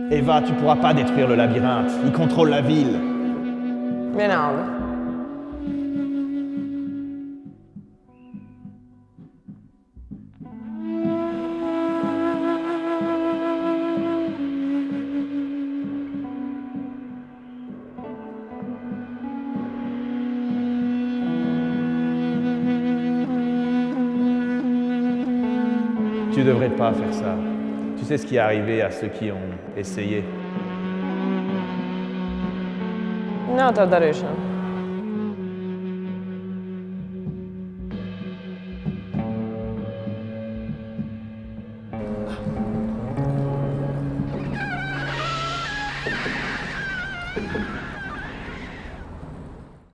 Eva, tu pourras pas détruire le labyrinthe. Il contrôle la ville. Vienalga. Tu devrais pas faire ça. Tu sais ce qui est arrivé à ceux qui ont essayé. Nav tā darīšana.